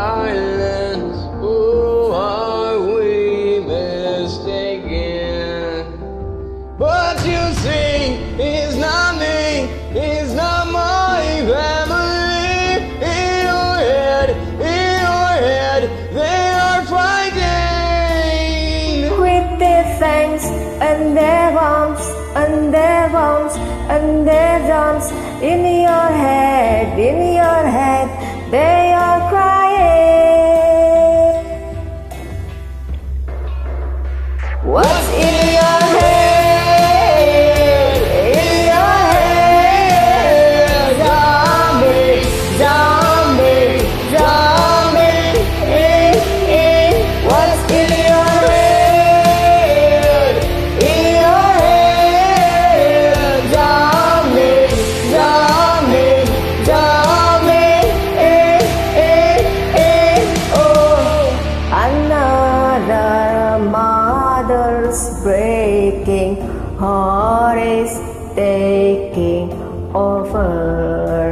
silence. Who are we mistaken? But you see, it's not me, it's not my family. In your head, they are fighting. With their fangs and their arms, and their arms, and their arms. In your head, they are crying. What's in your head? In your head, zombie, zombie, zombie. What's in your head? In your head, zombie, zombie, zombie. Oh, another mother's breaking, heart is taking over.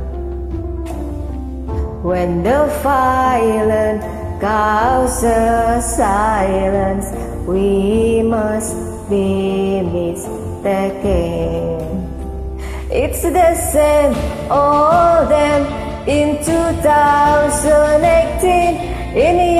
When the violent causes silence, we must be mistaken. It's the same old them in 2018. In